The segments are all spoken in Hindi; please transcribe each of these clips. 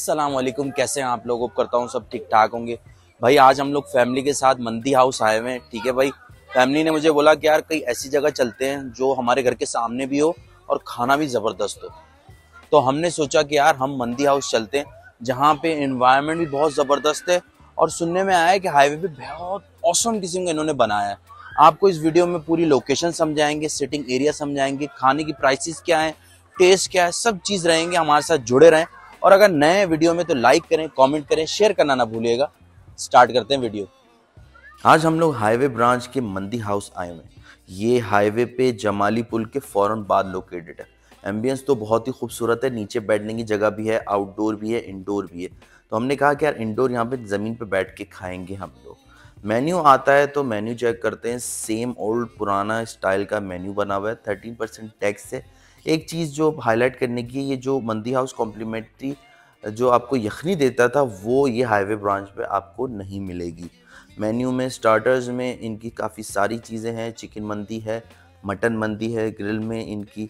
अस्सलाम वालेकुम। कैसे हैं आप लोग? करता हूँ सब ठीक ठाक होंगे। भाई आज हम लोग फैमिली के साथ मंदी हाउस आए हुए हैं। ठीक है भाई, फैमिली ने मुझे बोला कि यार कहीं ऐसी जगह चलते हैं जो हमारे घर के सामने भी हो और खाना भी ज़बरदस्त हो। तो हमने सोचा कि यार हम मंदी हाउस चलते हैं जहाँ पे एनवायरनमेंट भी बहुत ज़बरदस्त है और सुनने में आया है कि हाईवे पे बहुत औसम किस्म का इन्होंने बनाया है। आपको इस वीडियो में पूरी लोकेशन समझाएंगे, सिटिंग एरिया समझाएंगे, खाने की प्राइसेस क्या है, टेस्ट क्या है, सब चीज़ रहेंगे। हमारे साथ जुड़े रहें और अगर नए वीडियो में तो लाइक करें, कमेंट करें, शेयर करना ना भूलिएगा। स्टार्ट करते हैं वीडियो। आज हम लोग हाईवे ब्रांच के मंदी हाउस आए हुए हैं। ये हाईवे पे जमाली पुल के फौरन बाद लोकेटेड है। एम्बियंस तो बहुत ही खूबसूरत है, नीचे बैठने की जगह भी है, आउटडोर भी है, इंडोर भी है। तो हमने कहा कि यार इंडोर यहाँ पे ज़मीन पे बैठ के खाएंगे हम लोग। मेन्यू आता है तो मेन्यू चेक करते हैं। सेम ओल्ड पुराना स्टाइल का मेन्यू बना हुआ है, 13% टैक्स है। एक चीज़ जो हाईलाइट करने की है, ये जो मंदी हाउस कॉम्प्लीमेंट्री जो आपको यखनी देता था वो ये हाईवे ब्रांच पे आपको नहीं मिलेगी। मेन्यू में स्टार्टर्स में इनकी काफ़ी सारी चीज़ें हैं। चिकन मंदी है, मटन मंदी है, ग्रिल में इनकी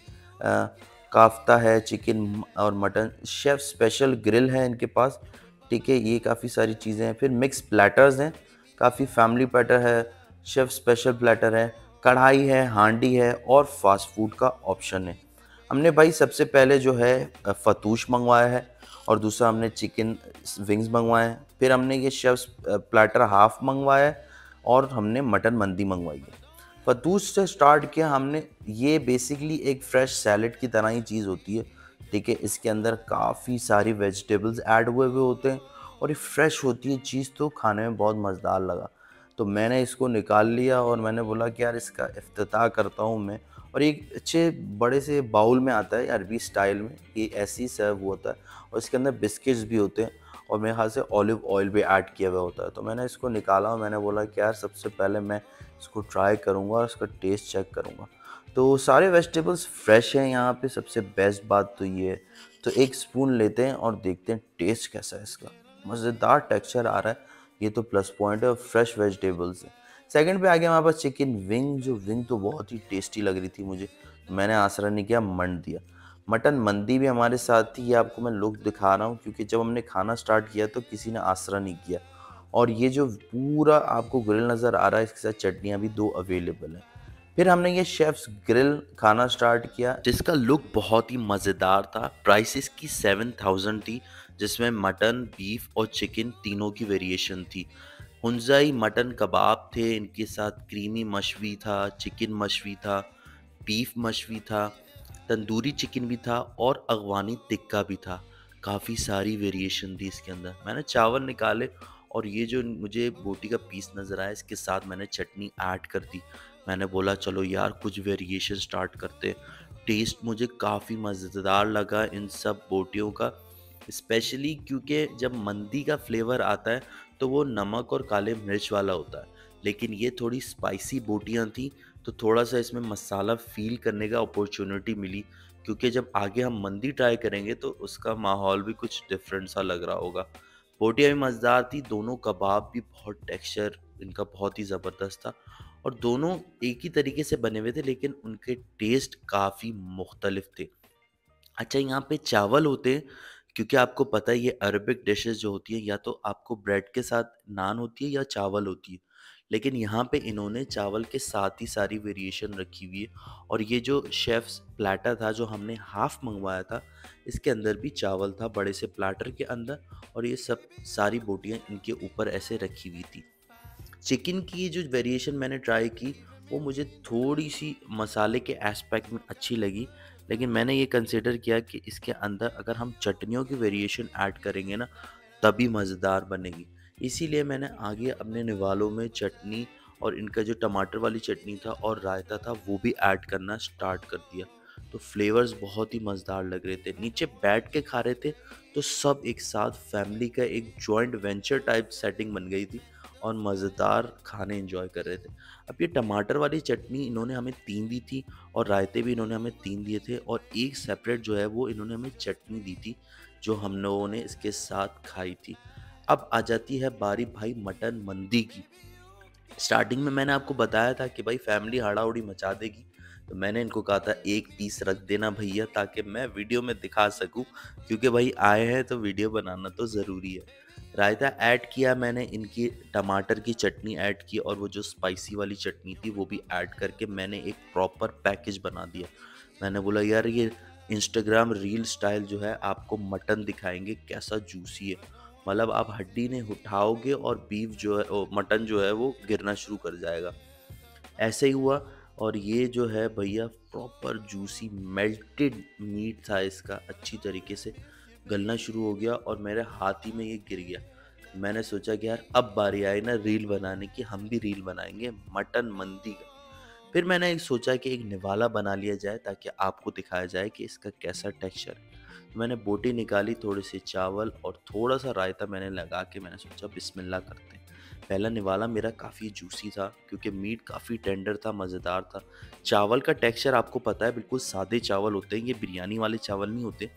काफ्ता है, चिकन और मटन शेफ़ स्पेशल ग्रिल है इनके पास। ठीक है, ये काफ़ी सारी चीज़ें हैं। फिर मिक्स प्लेटर्स हैं, काफ़ी फैमिली प्लेटर है, शेफ़ स्पेशल प्लेटर है, कढ़ाई है, हांडी है और फास्ट फूड का ऑप्शन है। हमने भाई सबसे पहले जो है फतूश मंगवाया है और दूसरा हमने चिकन विंग्स मंगवाए हैं। फिर हमने ये शेफ्स प्लेटर हाफ मंगवाया है और हमने मटन मंदी मंगवाई है। फतूश से स्टार्ट किया हमने। ये बेसिकली एक फ्रेश सैलेड की तरह ही चीज़ होती है। ठीक है, इसके अंदर काफ़ी सारी वेजिटेबल्स ऐड हुए हुए होते हैं और ये फ्रेश होती है चीज़, तो खाने में बहुत मज़ेदार लगा। तो मैंने इसको निकाल लिया और मैंने बोला कि यार इसका इफ्तिताह करता हूँ मैं। और एक अच्छे बड़े से बाउल में आता है अरबी स्टाइल में, ये ऐसे ही सर्व होता है और इसके अंदर बिस्किट्स भी होते हैं और मेरे ख्याल से ऑलिव ऑयल भी ऐड किया हुआ होता है। तो मैंने इसको निकाला और मैंने बोला कि यार सबसे पहले मैं इसको ट्राई करूँगा और इसका टेस्ट चेक करूँगा। तो सारे वेजिटेबल्स फ्रेश हैं यहाँ पे, सबसे बेस्ट बात तो ये है। तो एक स्पून लेते हैं और देखते हैं टेस्ट कैसा है इसका। मज़ेदार टेक्सचर आ रहा है, ये तो प्लस पॉइंट है और फ्रेश वेजिटेबल्स है। सेकंड पे आ गया हमारे पास चिकन विंग। जो विंग तो बहुत ही टेस्टी लग रही थी मुझे, तो मैंने आसरा नहीं किया, मंड दिया। मटन मंदी भी हमारे साथ थी, ये आपको मैं लुक दिखा रहा हूँ क्योंकि जब हमने खाना स्टार्ट किया तो किसी ने आसरा नहीं किया। और ये जो पूरा आपको ग्रिल नज़र आ रहा है, इसके साथ चटनियाँ भी 2 अवेलेबल हैं। फिर हमने ये शेफ्स ग्रिल खाना स्टार्ट किया जिसका लुक बहुत ही मज़ेदार था। प्राइस इसकी 7000 थी, जिसमें मटन, बीफ और चिकन तीनों की वेरिएशन थी। हुंजाई मटन कबाब थे, इनके साथ क्रीमी मशवी था, चिकन मशवी था, बीफ मशवी था, तंदूरी चिकन भी था और अगवानी टिक्का भी था। काफ़ी सारी वेरिएशन थी इसके अंदर। मैंने चावल निकाले और ये जो मुझे बोटी का पीस नज़र आया, इसके साथ मैंने चटनी ऐड कर दी। मैंने बोला चलो यार कुछ वेरिएशन स्टार्ट करते। टेस्ट मुझे काफ़ी मज़ेदार लगा इन सब बोटियों का, स्पेशली क्योंकि जब मंदी का फ्लेवर आता है तो वो नमक और काले मिर्च वाला होता है, लेकिन ये थोड़ी स्पाइसी बोटियाँ थी तो थोड़ा सा इसमें मसाला फ़ील करने का अपॉर्चुनिटी मिली। क्योंकि जब आगे हम मंदी ट्राई करेंगे तो उसका माहौल भी कुछ डिफरेंट सा लग रहा होगा। बोटियाँ भी मज़ेदार थी, दोनों कबाब भी बहुत टेक्सचर इनका बहुत ही ज़बरदस्त था और दोनों एक ही तरीके से बने हुए थे, लेकिन उनके टेस्ट काफ़ी मुख्तलिफ थे। अच्छा, यहाँ पे चावल होते हैं क्योंकि आपको पता है ये अरबिक डिशेस जो होती है या तो आपको ब्रेड के साथ नान होती है या चावल होती है, लेकिन यहाँ पे इन्होंने चावल के साथ ही सारी वेरिएशन रखी हुई है। और ये जो शेफ्स प्लेटर था जो हमने हाफ मंगवाया था, इसके अंदर भी चावल था बड़े से प्लेटर के अंदर और ये सब सारी बोटियाँ इनके ऊपर ऐसे रखी हुई थी। चिकन की जो वेरिएशन मैंने ट्राई की वो मुझे थोड़ी सी मसाले के एस्पेक्ट में अच्छी लगी, लेकिन मैंने ये कंसिडर किया कि इसके अंदर अगर हम चटनियों की वेरिएशन ऐड करेंगे ना तभी मज़ेदार बनेगी। इसीलिए मैंने आगे अपने निवालों में चटनी और इनका जो टमाटर वाली चटनी था और रायता था वो भी ऐड करना स्टार्ट कर दिया। तो फ्लेवर्स बहुत ही मज़ेदार लग रहे थे। नीचे बैठ के खा रहे थे तो सब एक साथ फैमिली का एक जॉइंट वेंचर टाइप सेटिंग बन गई थी और मज़ेदार खाने एंजॉय कर रहे थे। अब ये टमाटर वाली चटनी इन्होंने हमें 3 दी थी और रायते भी इन्होंने हमें 3 दिए थे और एक सेपरेट जो है वो इन्होंने हमें चटनी दी थी जो हम लोगों ने इसके साथ खाई थी। अब आ जाती है बारी भाई मटन मंदी की। स्टार्टिंग में मैंने आपको बताया था कि भाई फैमिली हाड़ा उड़ी मचा देगी, तो मैंने इनको कहा था एक पीस रख देना भैया, ताकि मैं वीडियो में दिखा सकूं, क्योंकि भाई आए हैं तो वीडियो बनाना तो ज़रूरी है। रायता ऐड किया मैंने, इनकी टमाटर की चटनी ऐड की और वो जो स्पाइसी वाली चटनी थी वो भी ऐड करके मैंने एक प्रॉपर पैकेज बना दिया। मैंने बोला यार ये इंस्टाग्राम रील स्टाइल जो है आपको मटन दिखाएंगे कैसा जूसी है, मतलब आप हड्डी ने उठाओगे और बीफ जो है मटन जो है वो गिरना शुरू कर जाएगा। ऐसे ही हुआ और ये जो है भैया प्रॉपर जूसी मेल्टेड मीट था इसका, अच्छी तरीके से गलना शुरू हो गया और मेरे हाथ ही में ये गिर गया। मैंने सोचा कि यार अब बारी आई ना रील बनाने की, हम भी रील बनाएंगे मटन मंदी का। फिर मैंने एक सोचा कि एक निवाला बना लिया जाए ताकि आपको दिखाया जाए कि इसका कैसा टेक्सचर है। तो मैंने बोटी निकाली, थोड़े से चावल और थोड़ा सा रायता मैंने लगा के मैंने सोचा बिस्मिल्लाह करते हैं। पहला निवाला मेरा काफ़ी जूसी था क्योंकि मीट काफ़ी टेंडर था, मज़ेदार था। चावल का टेक्सचर आपको पता है बिल्कुल सादे चावल होते हैं, ये बिरयानी वाले चावल नहीं होते,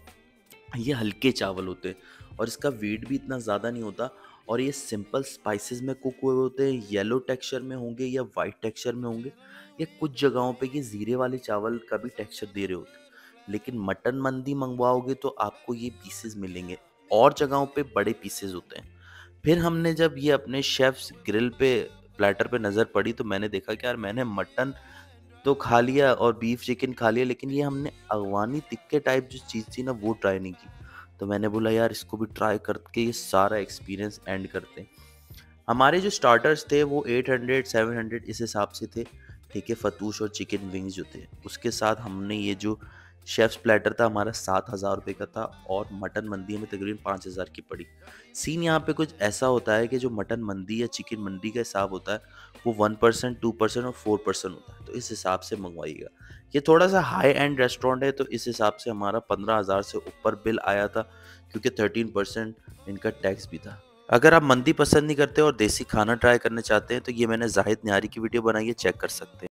ये हल्के चावल होते हैं और इसका वेट भी इतना ज़्यादा नहीं होता। और ये सिंपल स्पाइसेस में कुक हुए होते हैं, येलो टेक्सचर में होंगे या वाइट टेक्सचर में होंगे, या कुछ जगहों पे ये ज़ीरे वाले चावल का भी टेक्सचर दे रहे होते हैं। लेकिन मटन मंदी मंगवाओगे तो आपको ये पीसेस मिलेंगे, और जगहों पे बड़े पीसेस होते हैं। फिर हमने जब ये अपने शेफ्स ग्रिल पे प्लेटर पे नज़र पड़ी तो मैंने देखा कि यार मैंने मटन तो खा लिया और बीफ चिकन खा लिया, लेकिन ये हमने अफगानी टिक्के टाइप जो चीज़ थी ना वो ट्राई नहीं की। तो मैंने बोला यार इसको भी ट्राई करके ये सारा एक्सपीरियंस एंड करते हैं। हमारे जो स्टार्टर्स थे वो 800 700 इस हिसाब से थे, ठीक है, फतूश और चिकन विंग्स जो थे। उसके साथ हमने ये जो शेफ्स प्लेटर था हमारा 7,000 रुपये का था, और मटन मंदी हमें तकरीबन 5,000 की पड़ी। सीन यहाँ पे कुछ ऐसा होता है कि जो मटन मंदी या चिकन मंदी का हिसाब होता है वो 1%, 2% और 4% होता है, तो इस हिसाब से मंगवाइएगा। ये थोड़ा सा हाई एंड रेस्टोरेंट है तो इस हिसाब से हमारा 15,000 से ऊपर बिल आया था, क्योंकि 13% इनका टैक्स भी था। अगर आप मंदी पसंद नहीं करते और देसी खाना ट्राई करना चाहते हैं तो ये मैंने जाहिद न्यारी की वीडियो बनाई है, चेक कर सकते हैं।